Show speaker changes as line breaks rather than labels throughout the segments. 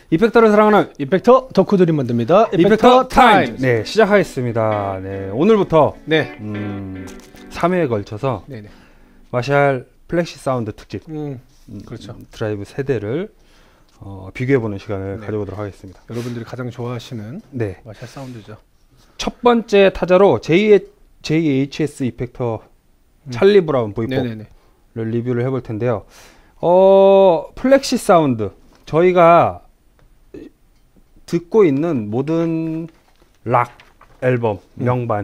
이펙터를 사랑하는
이펙터 덕후들이 만듭니다.
이펙터 타임. 네, 시작하겠습니다. 네, 오늘부터
네.
3회에 걸쳐서
네네.
마샬 플렉시 사운드 특집
그렇죠.
드라이브 세대를 비교해보는 시간을
네.
가져보도록 하겠습니다.
여러분들이 가장 좋아하시는
네.
마샬 사운드죠.
첫 번째 타자로 JHS 이펙터 찰리 브라운 V4를
네네네.
리뷰를 해볼 텐데요. 플렉시 사운드, 저희가 듣고 있는 모든 락 앨범 명반에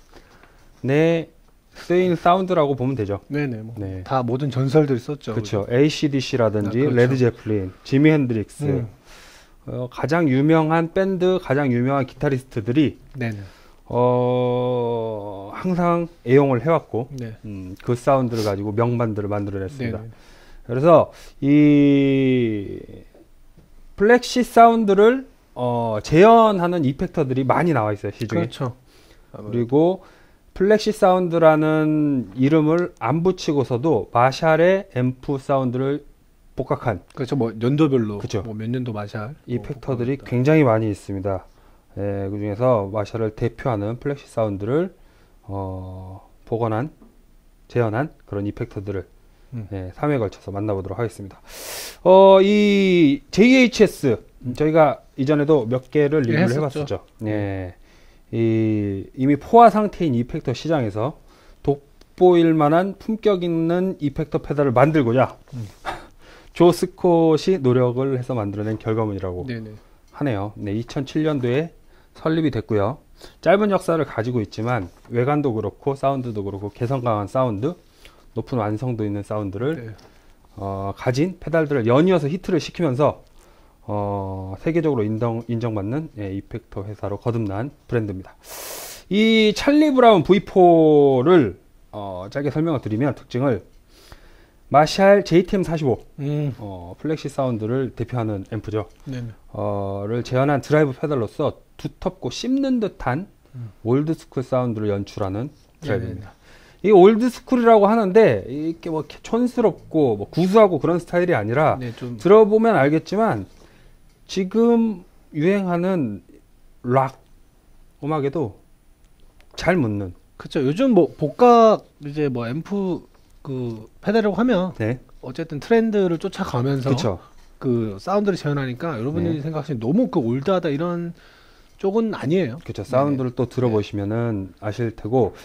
쓰인 사운드라고 보면 되죠.
네네. 뭐
네.
다 모든 전설들이 썼죠.
그렇죠. AC/DC라든지
그렇죠.
레드 제플린, 지미 핸드릭스, 가장 유명한 밴드, 가장 유명한 기타리스트들이
네네.
항상 애용을 해왔고,
네.
그 사운드를 가지고 명반들을 만들어냈습니다.
네네.
그래서 이 플렉시 사운드를 재현하는 이펙터들이 많이 나와 있어요, 시중에.
그렇죠.
그리고 플렉시 사운드라는 이름을 안 붙이고서도 마샬의 앰프 사운드를 복각한
그렇죠. 뭐 연도별로
그쵸.
뭐 몇 년도 마샬
이펙터들이 굉장히 많이 있습니다. 그 중에서 마샬을 대표하는 플렉시 사운드를 복원한, 재현한 그런 이펙터들을 3회에 걸쳐서 만나보도록 하겠습니다. 이 JHS 저희가 이전에도 몇 개를 리뷰를 해봤었죠. 네. 이미 포화 상태인 이펙터 시장에서 돋보일 만한 품격 있는 이펙터 페달을 만들고자 조 스콧이 노력을 해서 만들어낸 결과물이라고
네네.
하네요. 네, 2007년도에 설립이 됐고요. 짧은 역사를 가지고 있지만 외관도 그렇고 사운드도 그렇고 개성 강한 사운드, 높은 완성도 있는 사운드를 가진 페달들을 연이어서 히트를 시키면서 세계적으로 인정받는 이펙터 회사로 거듭난 브랜드입니다. 이 찰리 브라운 V4를 짧게 설명을 드리면 특징을 마샬 JTM45 플렉시 사운드를 대표하는 앰프죠. 를 재현한 드라이브 페달로서 두텁고 씹는 듯한 올드스쿨 사운드를 연출하는 드라이브입니다. 이 올드스쿨이라고 하는데 이렇게 뭐 촌스럽고 뭐 구수하고 그런 스타일이 아니라 좀 들어보면 알겠지만 지금 유행하는 락 음악에도 잘 묻는.
그렇죠. 요즘 뭐 복각 이제 뭐 앰프 그 페달이라고 하면 어쨌든 트렌드를 쫓아가면서
그쵸.
그 사운드를 재현하니까 여러분들이 생각하시는 너무 그 올드하다 이런 쪽은 아니에요.
그렇죠. 사운드를 또 들어보시면은 아실 테고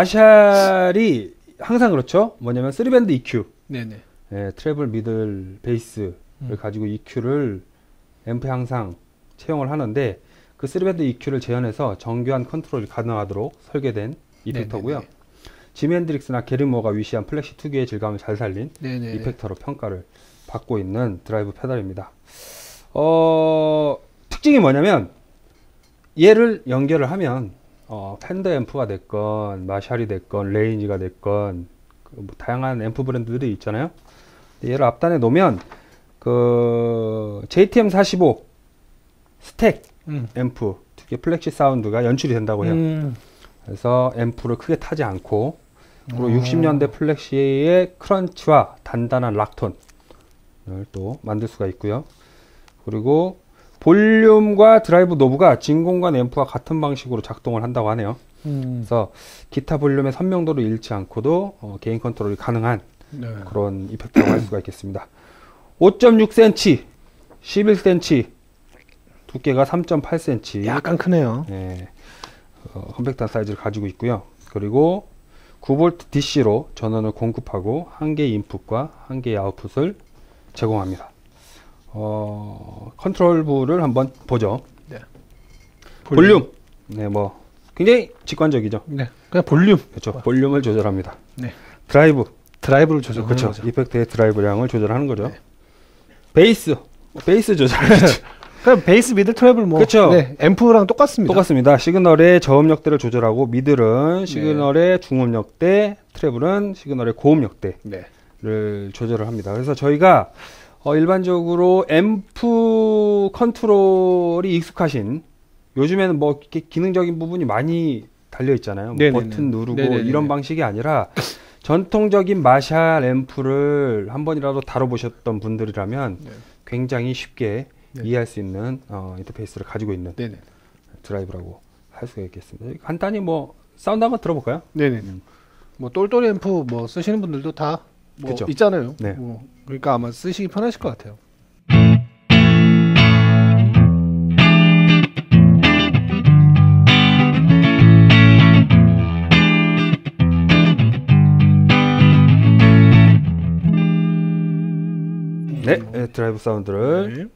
마샬이 항상 그렇죠. 뭐냐면 3밴드 EQ, 트래블, 미들, 베이스를 가지고 EQ를 앰프에 항상 채용을 하는데 그 3밴드 EQ를 재현해서 정교한 컨트롤이 가능하도록 설계된 이펙터고요. 지미 핸드릭스나 게리 무어가 위시한 플렉시 특유의 질감을 잘 살린 이펙터로 평가를 받고 있는 드라이브 페달입니다. 특징이 뭐냐면 얘를 연결을 하면 팬더 앰프가 됐건 마샬이 됐건 레인지가 됐건 뭐 다양한 앰프 브랜드들이 있잖아요. 얘를 앞단에 놓으면 그 JTM45 스택 앰프 특유의 플렉시 사운드가 연출이 된다고 해요. 그래서 앰프를 크게 타지 않고 그리고 60년대 플렉시의 크런치와 단단한 락톤을 또 만들 수가 있고요. 그리고 볼륨과 드라이브 노브가 진공관 앰프와 같은 방식으로 작동을 한다고 하네요. 그래서 기타 볼륨의 선명도를 잃지 않고도 개인 컨트롤이 가능한 그런 이펙터라고 할 수가 있겠습니다. 5.6cm, 11cm, 두께가 3.8cm.
약간 크네요.
컴팩트한 사이즈를 가지고 있고요. 그리고 9V DC로 전원을 공급하고 한 개의 인풋과 한 개의 아웃풋을 제공합니다. 컨트롤부를 한번 보죠. 볼륨. 뭐 굉장히 직관적이죠.
그냥 볼륨.
그렇죠. 볼륨을 조절합니다.
드라이브를 조절하는
그렇죠.
거죠.
이펙트의 드라이브량을 조절하는 거죠. 베이스 조절하겠죠.
그럼 베이스, 미들, 트래블 뭐 앰프랑 똑같습니다.
시그널의 저음역대를 조절하고 미들은 시그널의 중음역대, 트래블은 시그널의 고음역대를 조절을 합니다. 그래서 저희가 일반적으로 앰프 컨트롤이 익숙하신 요즘에는 뭐 이렇게 기능적인 부분이 많이 달려 있잖아요. 뭐 버튼 누르고 이런 방식이 아니라 전통적인 마샬 앰프를 한 번이라도 다뤄보셨던 분들이라면 굉장히 쉽게 네. 이해할 수 있는 인터페이스를 가지고 있는
네네.
드라이브라고 할 수가 있겠습니다. 간단히 뭐 사운드 한번 들어볼까요?
네네. 뭐 똘똘이 앰프 뭐 쓰시는 분들도 다 뭐 있잖아요.
네.
뭐 그러니까 아마 쓰시기 편하실 것 같아요.
네, 드라이브 사운드를
네.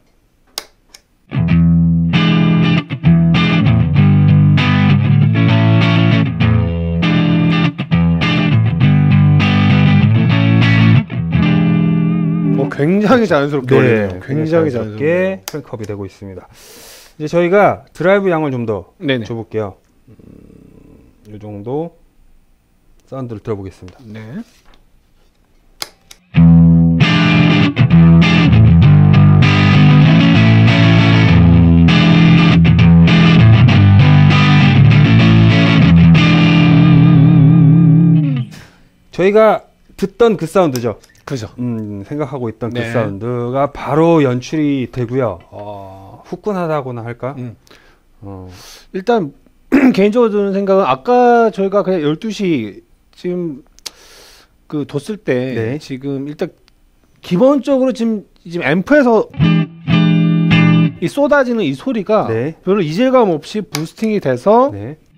굉장히 자연스럽게 올리네요. 굉장히 자연스럽게
크랭크업이 되고 있습니다. 이제 저희가 드라이브 양을 좀 더 줘볼게요. 이 정도 사운드를 들어보겠습니다.
네.
저희가 듣던 그 사운드죠.
그죠.
생각하고 있던 그 사운드가 바로 연출이 되고요. 후끈하다고나 할까?
일단 개인적으로 드는 생각은 아까 저희가 그냥 12시 지금 그 뒀을 때 지금 일단 기본적으로 지금 앰프에서 이 쏟아지는 이 소리가 별로 이질감 없이 부스팅이 돼서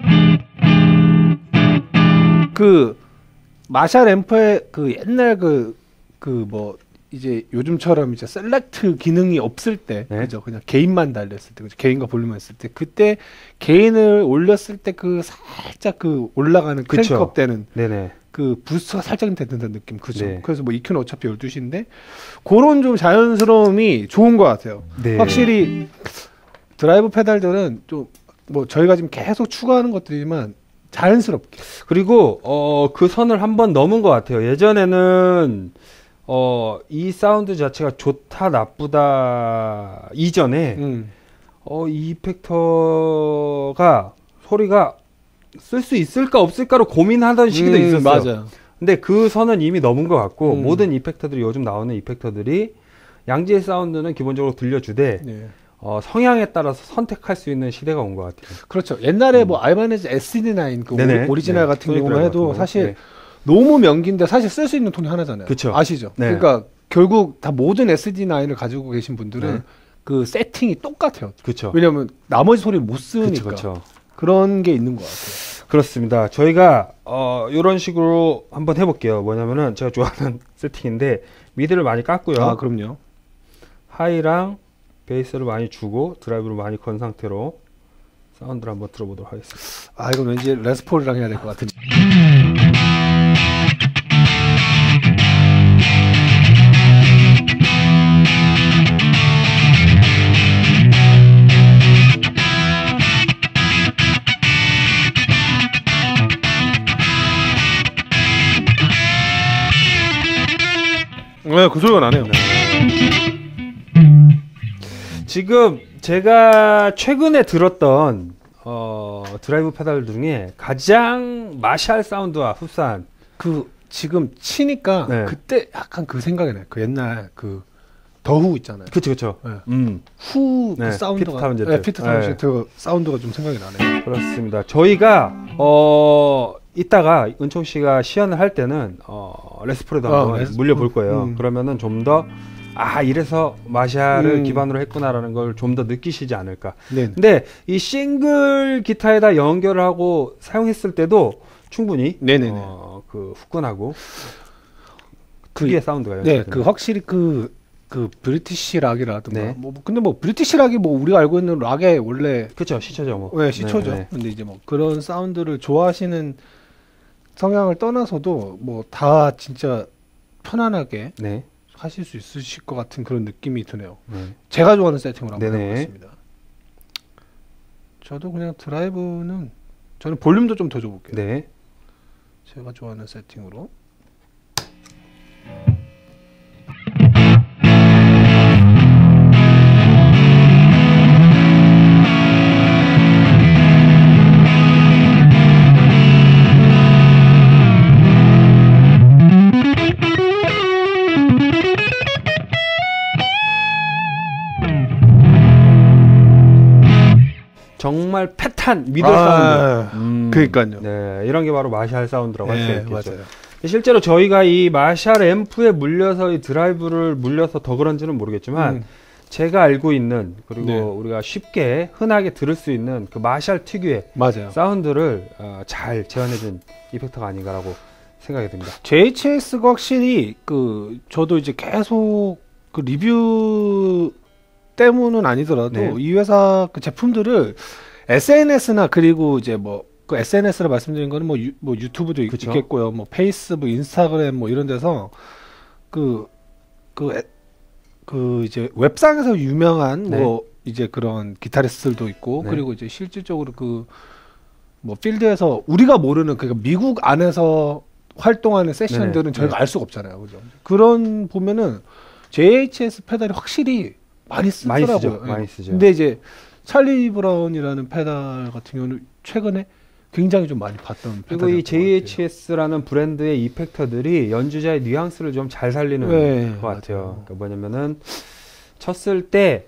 그 마샬 앰프의 그 옛날 뭐 이제 요즘처럼 이제 셀렉트 기능이 없을 때 그죠, 그냥 게인만 달렸을 때, 그죠, 게인과 볼륨만 했을 때, 그때 게인을 올렸을 때 그 살짝 그 올라가는 크랭크업 되는 그 부스트가 살짝 된다는 느낌, 그죠. 그래서 뭐 EQ는 어차피 12시인데 그런 좀 자연스러움이 좋은 것 같아요. 확실히 드라이브 페달들은 좀 뭐 저희가 지금 계속 추가하는 것들이지만 자연스럽게,
그리고 그 선을 한번 넘은 것 같아요. 예전에는 이 사운드 자체가 좋다 나쁘다 이전에 이 이펙터가 소리가 쓸 수 있을까 없을까로 고민하던 시기도 있었어요.
맞아요.
근데 그 선은 이미 넘은 것 같고 모든 이펙터들이, 요즘 나오는 이펙터들이 양질 사운드는 기본적으로 들려주되 성향에 따라서 선택할 수 있는 시대가 온 것 같아요.
그렇죠. 옛날에 뭐 알바네즈 SD9 그 오리지널 같은 경우만 해도 사실 너무 명기인데 사실 쓸 수 있는 톤이 하나잖아요.
그쵸.
아시죠? 그러니까 결국 다 모든 SD9을 가지고 계신 분들은 그 세팅이 똑같아요.
그쵸.
왜냐면 나머지 소리를 못 쓰니까.
그쵸.
그런 게 있는 것 같아요.
그렇습니다. 저희가 이런 식으로 한번 해볼게요. 뭐냐면은 제가 좋아하는 세팅인데 미드를 많이 깠고요.
아, 그럼요.
하이랑 베이스를 많이 주고 드라이브를 많이 건 상태로 사운드를 한번 들어보도록 하겠습니다.
아, 이건 왠지 레스폴이랑 해야 될 것 같은데. 네, 그 소리가 나네요.
지금 제가 최근에 들었던 드라이브 페달 중에 가장 마샬 사운드와 흡사한,
그 지금 치니까 그때 약간 그 생각이 나요. 그 옛날 그 더후 있잖아요.
그쵸.
후 그 사운드가, 피트타운 제트 사운드가 좀 생각이 나네요.
그렇습니다. 저희가 이따가 은총 씨가 시연을 할 때는 레스포에도 한번 물려볼 거예요. 그러면은 좀 더 이래서 마샬을 기반으로 했구나라는 걸 좀 더 느끼시지 않을까. 근데 이 싱글 기타에다 연결을 하고 사용했을 때도 충분히 그 후끈하고 특유의 사운드가
그 확실히 그 브리티시 락이라든가 근데 뭐 브리티시 락이 뭐 우리가 알고 있는 락의 원래
그렇죠, 시초죠 뭐.
시초죠. 근데 이제 뭐 그런 사운드를 좋아하시는 성향을 떠나서도 뭐 다 진짜 편안하게 하실 수 있으실 것 같은 그런 느낌이 드네요. 제가 좋아하는 세팅으로 한번 해보겠습니다. 저도 그냥 드라이브는 저는 볼륨도 좀 더 줘볼게요. 제가 좋아하는 세팅으로.
탄 미들 사운드.
그러니까요.
네, 이런 게 바로 마샬 사운드라고 할 수 있겠죠.
맞아요.
실제로 저희가 이 마샬 앰프에 물려서 이 드라이브를 물려서 더 그런지는 모르겠지만 제가 알고 있는 그리고
네.
우리가 쉽게 흔하게 들을 수 있는 그 마샬 특유의
맞아요.
사운드를 잘 재현해준 이펙터가 아닌가라고 생각이 듭니다.
JHS가 확실히 저도 이제 계속 그 리뷰 때문은 아니더라도
네.
이 회사 그 제품들을 SNS나 그리고 이제 그 SNS로 말씀드린 거는 뭐 유튜브도
그쵸?
있겠고요. 뭐 페이스북, 인스타그램 뭐 이런 데서 이제 웹상에서 유명한
네.
뭐 이제 그런 기타리스트들도 있고
네.
그리고 이제 실질적으로 뭐 필드에서 우리가 모르는 그러니까 미국 안에서 활동하는 세션들은
네네.
저희가
네.
알 수가 없잖아요. 그죠? 그런 보면은 JHS 페달이 확실히 많이 쓰더라고요.
쓰죠. 많이 쓰죠.
근데 이제 찰리 브라운이라는 페달 같은 경우는 최근에 굉장히 좀 많이 봤던
그리고 이
페달이었던 것 같아요.
JHS라는 브랜드의 이펙터들이 연주자의 뉘앙스를 좀 잘 살리는
네,
것 같아요.
맞아요.
그러니까 뭐냐면은 쳤을 때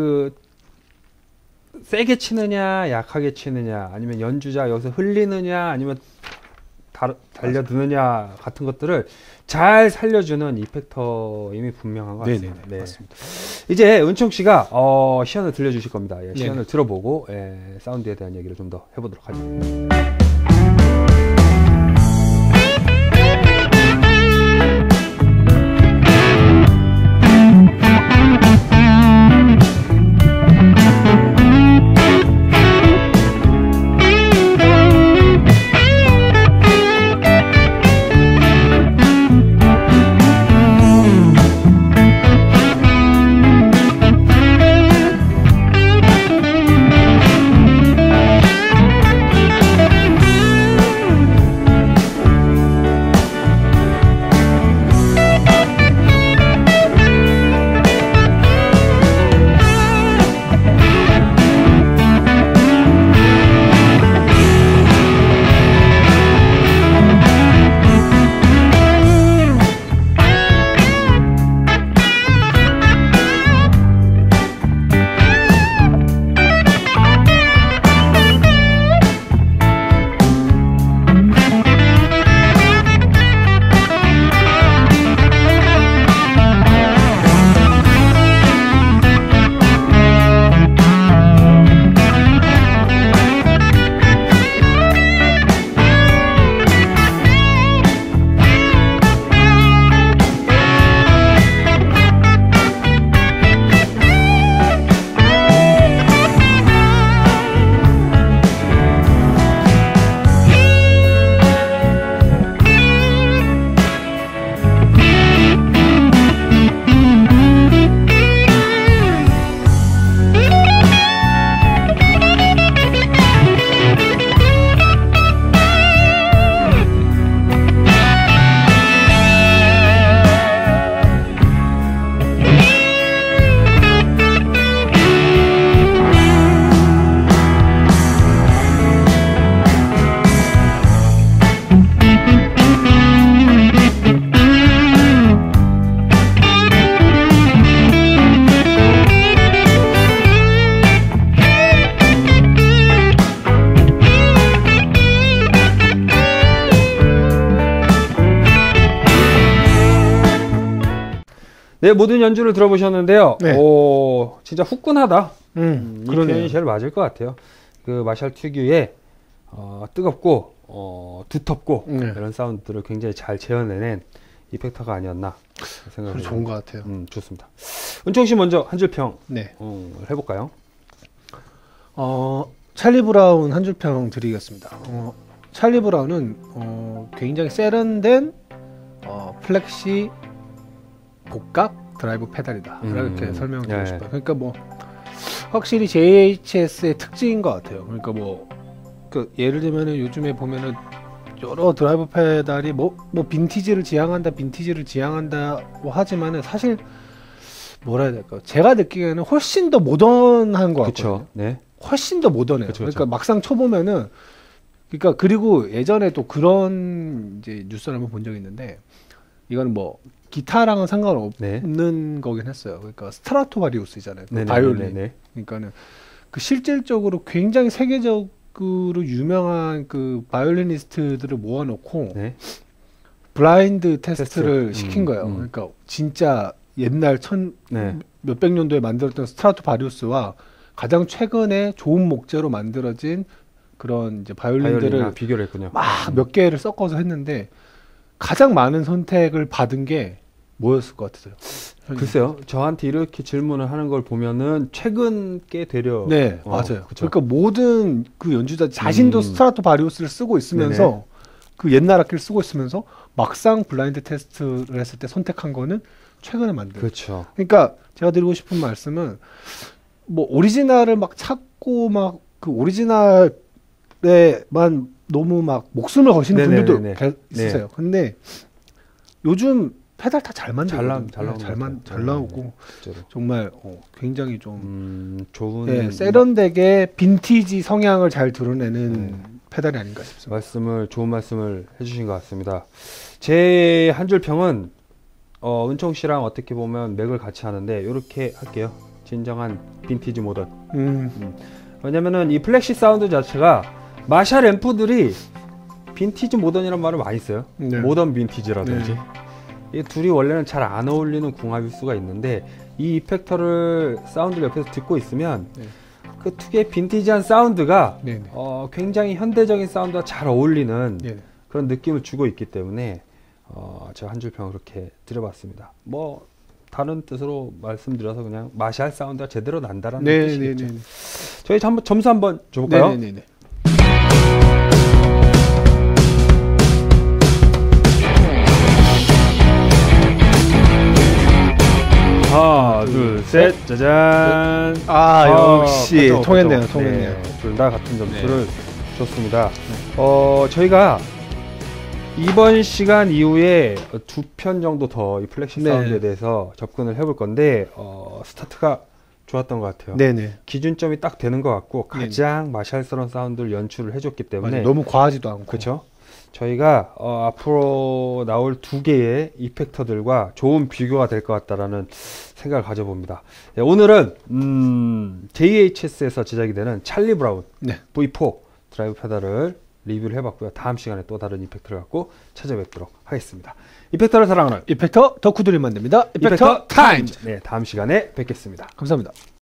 세게 치느냐 약하게 치느냐 아니면 연주자 여기서 흘리느냐 아니면 달려드느냐 같은 것들을 잘 살려주는 이펙터임이 분명한 것 같습니다.
네네,
네.
맞습니다.
이제 은총 씨가 시연을 들려주실 겁니다. 예, 시연을
네네.
들어보고 사운드에 대한 얘기를 좀 더 해보도록 하죠. 네, 모든 연주를 들어보셨는데요.
네.
오, 진짜 후끈하다. 이
그러네요.
표현이 제일 맞을 것 같아요. 그 마샬 특유의 뜨겁고 두텁고
네.
이런 사운드들을 굉장히 잘 재현해낸 이펙터가 아니었나 생각이
좋은 것 같아요.
좋습니다. 은총 씨 먼저 한 줄 평
네.
해볼까요?
찰리 브라운 한 줄 평 드리겠습니다. 찰리 브라운은 굉장히 세련된 플렉시 복각 드라이브 페달이다. 이렇게 설명을 드리고 싶어요. 그러니까 뭐 확실히 JHS의 특징인 것 같아요. 그러니까 예를 들면은 요즘에 보면은 여러 드라이브 페달이 뭐 빈티지를 지향한다고 하지만은 사실 뭐라 해야 될까? 제가 느끼기에는 훨씬 더 모던한 것 같거든요.
그쵸. 네.
훨씬 더 모던해요.
그쵸.
그러니까 막상 쳐보면은 그리고 예전에 또 그런 이제 뉴스를 한번 본 적이 있는데 이거는 뭐 기타랑은 상관없는 거긴 했어요. 그러니까 스트라토바리우스잖아요. 그 바이올린.
네네.
그러니까는 그 실질적으로 굉장히 세계적 유명한 그 바이올리니스트들을 모아놓고
네.
블라인드 테스트를
테스트.
시킨 거예요. 그러니까 진짜 옛날
네.
몇백 년도에 만들었던 스트라토바리우스와 가장 최근에 좋은 목재로 만들어진 그런 이제 바이올린들을
비교를 했군요.
막 몇 개를 섞어서 했는데 가장 많은 선택을 받은 게 뭐였을 것 같으세요?
글쎄요. 저한테 이렇게 질문을 하는 걸 보면은 최근 게 되려.
네, 맞아요.
그쵸.
그러니까 모든 그 연주자 자신도 스트라토바리우스를 쓰고 있으면서
네네.
그 옛날 악기를 쓰고 있으면서 막상 블라인드 테스트를 했을 때 선택한 거는 최근에 만든.
그렇죠.
그러니까 제가 드리고 싶은 말씀은 뭐 오리지널을 막 찾고 막 그 오리지널에만 너무 막 목숨을 거시는 분들도 있으세요. 근데 요즘 페달 다 잘 만들거든요. 잘 나오고 정말 굉장히 좀
좋은
세련되게 빈티지 성향을 잘 드러내는 페달이 아닌가 싶습니다.
좋은 말씀을 해주신 것 같습니다. 제 한 줄 평은 은총 씨랑 어떻게 보면 맥을 같이 하는데 이렇게 할게요. 진정한 빈티지 모던. 왜냐면은 이 플렉시 사운드 자체가 마샬 앰프들이 빈티지 모던이라는 말을 많이 써요.
네.
모던 빈티지라든지. 이 둘이 원래는 잘 안 어울리는 궁합일 수가 있는데 이 이펙터를 사운드를 옆에서 듣고 있으면 그 특유의 빈티지한 사운드가 굉장히 현대적인 사운드와 잘 어울리는 그런 느낌을 주고 있기 때문에 제가 한 줄 평을 그렇게 드려봤습니다. 뭐 다른 뜻으로 말씀드려서 그냥 마샬 사운드가 제대로 난다라는 뜻이겠죠. 저희 한번 점수 한번 줘볼까요?
네네네.
하나, 둘, 셋, 짜잔.
역시 통했네요.
둘 다 같은 점수를 줬습니다. 저희가 이번 시간 이후에 2편 정도 더 이 플렉시 사운드에 대해서 접근을 해볼 건데 스타트가 좋았던 것 같아요. 기준점이 딱 되는 것 같고 가장 마샬스러운 사운드를 연출을 해줬기 때문에
너무 과하지도 않고.
그렇죠. 저희가 앞으로 나올 2개의 이펙터들과 좋은 비교가 될 것 같다라는 생각을 가져봅니다. 네, 오늘은 JHS에서 제작이 되는 찰리 브라운 V4 드라이브 페달을 리뷰를 해봤고요. 다음 시간에 또 다른 이펙터를 갖고 찾아뵙도록 하겠습니다. 이펙터를 사랑하는
이펙터 덕후들이 만듭니다. 이펙터 타임.
네, 다음 시간에 뵙겠습니다.
감사합니다.